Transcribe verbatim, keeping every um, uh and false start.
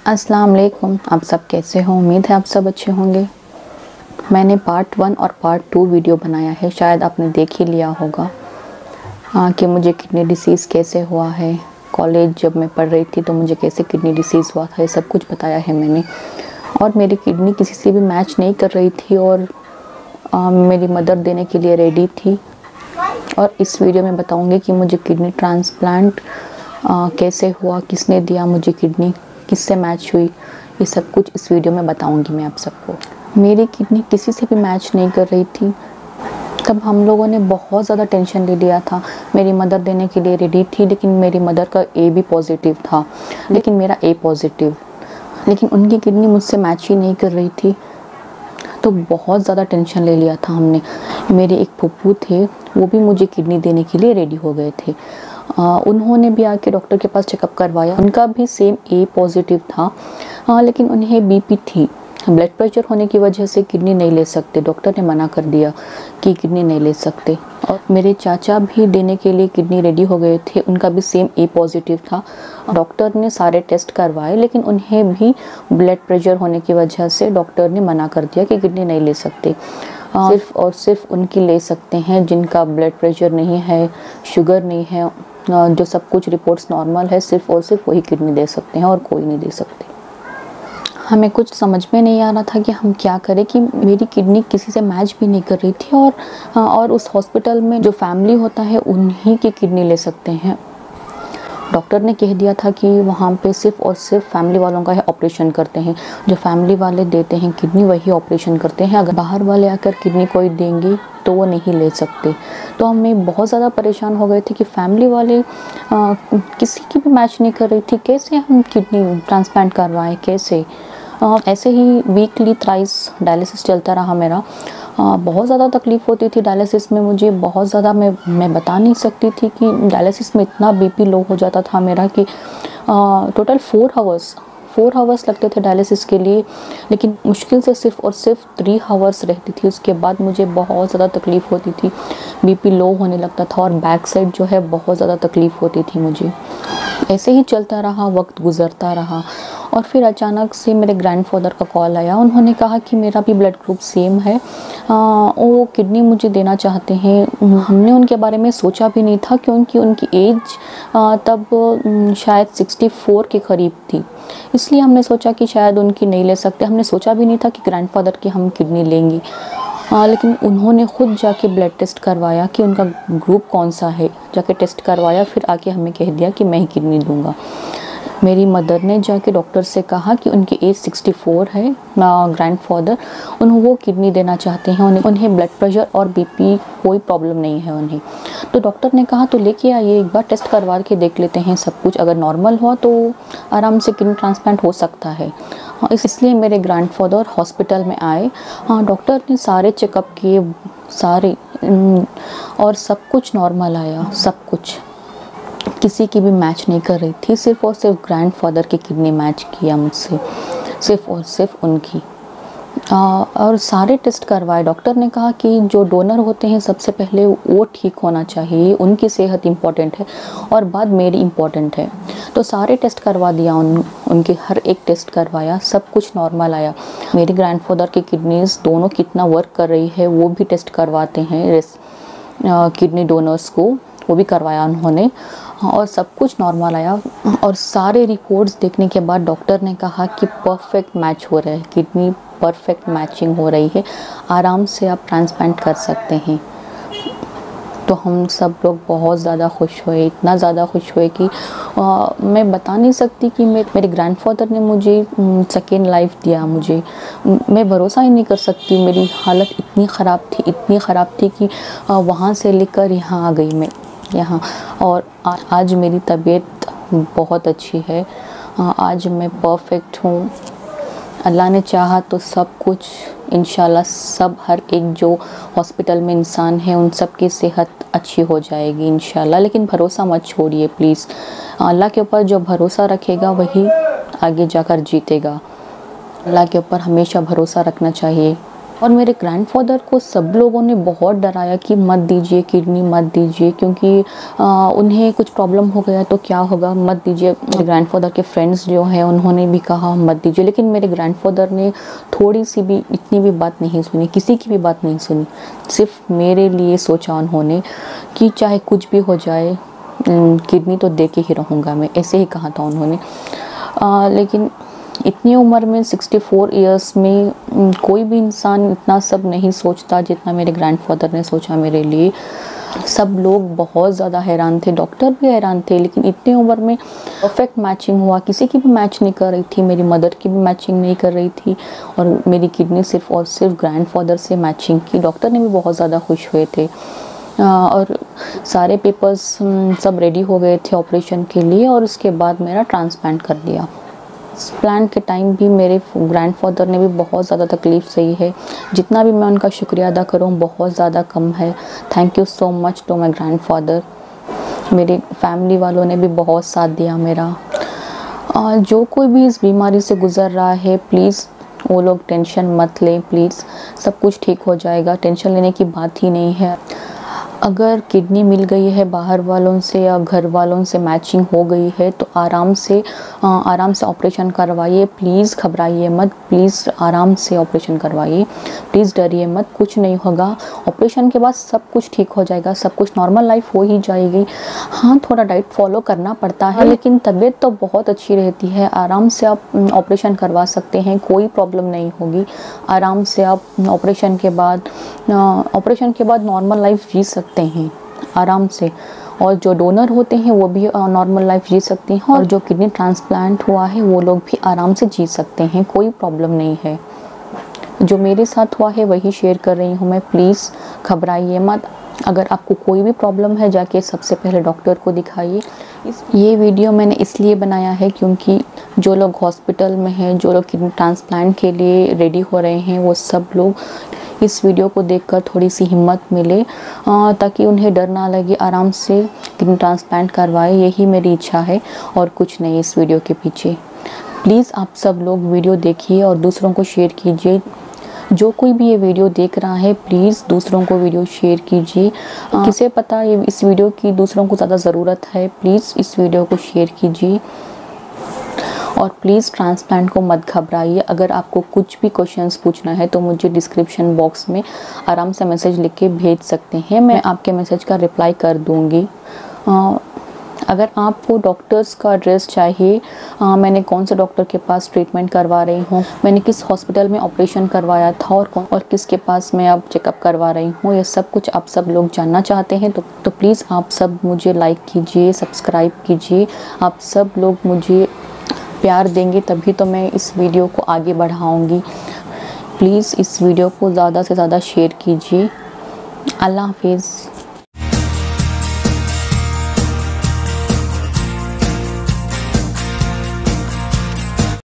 अस्सलाम वालेकुम। आप सब कैसे हो? उम्मीद है आप सब अच्छे होंगे। मैंने पार्ट वन और पार्ट टू वीडियो बनाया है, शायद आपने देख ही लिया होगा हाँ कि मुझे किडनी डिसीज़ कैसे हुआ है। कॉलेज जब मैं पढ़ रही थी तो मुझे कैसे किडनी डिसीज़ हुआ था, ये सब कुछ बताया है मैंने। और मेरी किडनी किसी से भी मैच नहीं कर रही थी और आ, मेरी मदर देने के लिए रेडी थी। और इस वीडियो में बताऊंगी कि मुझे किडनी ट्रांसप्लांट कैसे हुआ, किसने दिया मुझे किडनी, किससे मैच हुई, ये सब कुछ इस वीडियो में बताऊंगी मैं आप सबको। मेरी किडनी किसी से भी मैच नहीं कर रही थी, तब हम लोगों ने बहुत ज़्यादा टेंशन ले लिया था। मेरी मदर देने के लिए रेडी थी, लेकिन मेरी मदर का ए भी पॉजिटिव था, लेकिन मेरा ए पॉजिटिव, लेकिन उनकी किडनी मुझसे मैच ही नहीं कर रही थी। तो बहुत ज़्यादा टेंशन ले लिया था हमने। मेरे एक फूफू थे, वो भी मुझे किडनी देने के लिए रेडी हो गए थे। आ, उन्होंने भी आके डॉक्टर के पास चेकअप करवाया, उनका भी सेम ए पॉजिटिव था। आ, लेकिन उन्हें बीपी थी, ब्लड प्रेशर होने की वजह से किडनी नहीं ले सकते, डॉक्टर ने मना कर दिया कि किडनी नहीं ले सकते। और मेरे चाचा भी देने के लिए किडनी रेडी हो गए थे, उनका भी सेम ए पॉजिटिव था। डॉक्टर ने सारे टेस्ट करवाए, लेकिन उन्हें भी ब्लड प्रेशर होने की वजह से डॉक्टर ने मना कर दिया कि किडनी नहीं ले सकते। सिर्फ और सिर्फ उनकी ले सकते हैं जिनका ब्लड प्रेशर नहीं है, शुगर नहीं है, जो सब कुछ रिपोर्ट्स नॉर्मल है, सिर्फ और सिर्फ वही किडनी दे सकते हैं और कोई नहीं दे सकते। हमें कुछ समझ में नहीं आ रहा था कि हम क्या करें कि मेरी किडनी किसी से मैच भी नहीं कर रही थी और और उस हॉस्पिटल में जो फैमिली होता है उन्हीं की किडनी ले सकते हैं। डॉक्टर ने कह दिया था कि वहाँ पे सिर्फ और सिर्फ फैमिली वालों का ही ऑपरेशन करते हैं, जो फैमिली वाले देते हैं किडनी वही ऑपरेशन करते हैं, अगर बाहर वाले आकर किडनी कोई देंगे तो वो नहीं ले सकते। तो हमें बहुत ज़्यादा परेशान हो गए थे कि फैमिली वाले आ, किसी की भी मैच नहीं कर रही थी, कैसे हम किडनी ट्रांसप्लांट करवाएं, कैसे। आ, ऐसे ही वीकली थ्राइस डायलिसिस चलता रहा मेरा। आ, बहुत ज़्यादा तकलीफ़ होती थी डायलिसिस में मुझे, बहुत ज़्यादा। मैं मैं बता नहीं सकती थी कि डायलिसिस में इतना बीपी लो हो जाता था मेरा कि total four hours four hours लगते थे डायलिसिस के लिए, लेकिन मुश्किल से सिर्फ और सिर्फ थ्री आवर्स रहती थी। उसके बाद मुझे बहुत ज़्यादा तकलीफ़ होती थी, बीपी लो होने लगता था और बैक साइड जो है बहुत ज़्यादा तकलीफ़ होती थी मुझे। ऐसे ही चलता रहा, वक्त गुज़रता रहा। और फिर अचानक से मेरे ग्रैंडफादर का कॉल आया, उन्होंने कहा कि मेरा भी ब्लड ग्रुप सेम है, आ, वो किडनी मुझे देना चाहते हैं। हमने उनके बारे में सोचा भी नहीं था क्योंकि उनकी एज आ, तब शायद सिक्सटी फोर के करीब थी, इसलिए हमने सोचा कि शायद उनकी नहीं ले सकते। हमने सोचा भी नहीं था कि ग्रैंडफादर की हम किडनी लेंगे। हाँ, लेकिन उन्होंने ख़ुद जाके ब्लड टेस्ट करवाया कि उनका ग्रुप कौन सा है, जाके टेस्ट करवाया, फिर आके हमें कह दिया कि मैं ही किडनी दूंगा। मेरी मदर ने जाके डॉक्टर से कहा कि उनकी एज सिक्सटी फोर है, ग्रैंडफादर उन्हें वो किडनी देना चाहते हैं, उन्हें उन्हें ब्लड प्रेशर और बीपी कोई प्रॉब्लम नहीं है उन्हें। तो डॉक्टर ने कहा तो लेके आइए, एक बार टेस्ट करवा के देख लेते हैं, सब कुछ अगर नॉर्मल हुआ तो आराम से किडनी ट्रांसप्लांट हो सकता है। हाँ, इसलिए मेरे ग्रैंडफादर हॉस्पिटल में आए। हाँ, डॉक्टर ने सारे चेकअप किए, सारे, और सब कुछ नॉर्मल आया, सब कुछ। किसी की भी मैच नहीं कर रही थी, सिर्फ और सिर्फ ग्रैंडफादर की किडनी मैच किया मुझसे, सिर्फ और सिर्फ उनकी। आ, और सारे टेस्ट करवाए। डॉक्टर ने कहा कि जो डोनर होते हैं सबसे पहले वो ठीक होना चाहिए, उनकी सेहत इम्पॉर्टेंट है और बाद मेरी इम्पॉर्टेंट है। तो सारे टेस्ट करवा दिया, उन उनके हर एक टेस्ट करवाया, सब कुछ नॉर्मल आया। मेरे ग्रैंडफादर की किडनीज दोनों कितना वर्क कर रही है वो भी टेस्ट करवाते हैं, किडनी डोनर्स को, वो भी करवाया उन्होंने और सब कुछ नॉर्मल आया। और सारे रिपोर्ट्स देखने के बाद डॉक्टर ने कहा कि परफेक्ट मैच हो रहा है, किडनी परफेक्ट मैचिंग हो रही है, आराम से आप ट्रांसप्लांट कर सकते हैं। तो हम सब लोग बहुत ज़्यादा खुश हुए, इतना ज़्यादा खुश हुए कि आ, मैं बता नहीं सकती कि मेरे मेरे ग्रैंडफादर ने मुझे सेकेंड लाइफ दिया। मुझे मैं भरोसा ही नहीं कर सकती, मेरी हालत इतनी ख़राब थी, इतनी ख़राब थी कि आ, वहाँ से लेकर यहाँ आ गई मैं यहाँ। और आ, आज मेरी तबीयत बहुत अच्छी है, आ, आज मैं परफेक्ट हूँ। अल्लाह ने चाहा तो सब कुछ इंशाल्लाह, सब हर एक जो हॉस्पिटल में इंसान है उन सब की सेहत अच्छी हो जाएगी इंशाल्लाह। लेकिन भरोसा मत छोड़िए प्लीज़, अल्लाह के ऊपर जो भरोसा रखेगा वही आगे जाकर जीतेगा। अल्लाह के ऊपर हमेशा भरोसा रखना चाहिए। और मेरे ग्रैंडफादर को सब लोगों ने बहुत डराया कि मत दीजिए किडनी, मत दीजिए, क्योंकि आ, उन्हें कुछ प्रॉब्लम हो गया तो क्या होगा, मत दीजिए। मेरे ग्रैंडफादर के फ्रेंड्स जो हैं उन्होंने भी कहा मत दीजिए, लेकिन मेरे ग्रैंडफादर ने थोड़ी सी भी, इतनी भी बात नहीं सुनी, किसी की भी बात नहीं सुनी, सिर्फ मेरे लिए सोचा उन्होंने कि चाहे कुछ भी हो जाए किडनी तो दे के ही रहूँगा मैं, ऐसे ही कहा था उन्होंने। आ, लेकिन इतनी उम्र में चौंसठ इयर्स में कोई भी इंसान इतना सब नहीं सोचता जितना मेरे ग्रैंडफादर ने सोचा मेरे लिए। सब लोग बहुत ज़्यादा हैरान थे, डॉक्टर भी हैरान थे, लेकिन इतनी उम्र में परफेक्ट मैचिंग हुआ, किसी की भी मैच नहीं कर रही थी, मेरी मदर की भी मैचिंग नहीं कर रही थी और मेरी किडनी सिर्फ और सिर्फ ग्रैंडफादर से मैचिंग की। डॉक्टर ने भी बहुत ज़्यादा खुश हुए थे और सारे पेपर्स सब रेडी हो गए थे ऑपरेशन के लिए और उसके बाद मेरा ट्रांसप्लांट कर दिया। प्लांट के टाइम भी मेरे ग्रैंडफादर ने भी बहुत ज़्यादा तकलीफ़ सही है, जितना भी मैं उनका शुक्रिया अदा करूं बहुत ज़्यादा कम है। Thank you so much to my grandfather. मेरे फैमिली वालों ने भी बहुत साथ दिया मेरा। और जो कोई भी इस बीमारी से गुज़र रहा है प्लीज़ वो लोग टेंशन मत लें, प्लीज़ सब कुछ ठीक हो जाएगा, टेंशन लेने की बात ही नहीं है। अगर किडनी मिल गई है बाहर वालों से या घर वालों से मैचिंग हो गई है तो आराम से आराम से ऑपरेशन करवाइए, प्लीज़ घबराइए मत, प्लीज़ आराम से ऑपरेशन करवाइए, प्लीज़ डरिए मत, कुछ नहीं होगा। ऑपरेशन के बाद सब कुछ ठीक हो जाएगा, सब कुछ नॉर्मल लाइफ हो ही जाएगी। हाँ थोड़ा डाइट फॉलो करना पड़ता है लेकिन तबीयत तो बहुत अच्छी रहती है। आराम से आप ऑपरेशन करवा सकते हैं, कोई प्रॉब्लम नहीं होगी। आराम से आप ऑपरेशन के बाद ऑपरेशन के बाद नॉर्मल लाइफ जी सकते हैं आराम से। और जो डोनर होते हैं वो भी नॉर्मल लाइफ जी सकते हैं और जो किडनी ट्रांसप्लांट हुआ है वो लोग भी आराम से जी सकते हैं, कोई प्रॉब्लम नहीं है। जो मेरे साथ हुआ है वही शेयर कर रही हूँ मैं, प्लीज़ घबराइए मत। अगर आपको कोई भी प्रॉब्लम है जाके सबसे पहले डॉक्टर को दिखाइए। ये वीडियो मैंने इसलिए बनाया है क्योंकि जो लोग हॉस्पिटल में हैं, जो लोग किडनी ट्रांसप्लांट के लिए रेडी हो रहे हैं, वो सब लोग इस वीडियो को देखकर थोड़ी सी हिम्मत मिले ताकि उन्हें डर ना लगे, आराम से किडनी ट्रांसप्लांट करवाए। यही मेरी इच्छा है और कुछ नहीं इस वीडियो के पीछे। प्लीज़ आप सब लोग वीडियो देखिए और दूसरों को शेयर कीजिए। जो कोई भी ये वीडियो देख रहा है प्लीज़ दूसरों को वीडियो शेयर कीजिए। किसे पता ये इस वीडियो की दूसरों को ज़्यादा ज़रूरत है, प्लीज़ इस वीडियो को शेयर कीजिए। और प्लीज़ ट्रांसप्लांट को मत घबराइए। अगर आपको कुछ भी क्वेश्चंस पूछना है तो मुझे डिस्क्रिप्शन बॉक्स में आराम से मैसेज लिख के भेज सकते हैं, मैं आपके मैसेज का रिप्लाई कर दूँगी। अगर आपको डॉक्टर्स का एड्रेस चाहिए, आ, मैंने कौन से डॉक्टर के पास ट्रीटमेंट करवा रही हूँ, मैंने किस हॉस्पिटल में ऑपरेशन करवाया था और कौन और किसके पास मैं अब चेकअप करवा रही हूँ, ये सब कुछ आप सब लोग जानना चाहते हैं तो तो प्लीज़ आप सब मुझे लाइक कीजिए, सब्सक्राइब कीजिए। आप सब लोग मुझे प्यार देंगे तभी तो मैं इस वीडियो को आगे बढ़ाऊँगी। प्लीज़ इस वीडियो को ज़्यादा से ज़्यादा शेयर कीजिए। अल्लाह हाफिज़।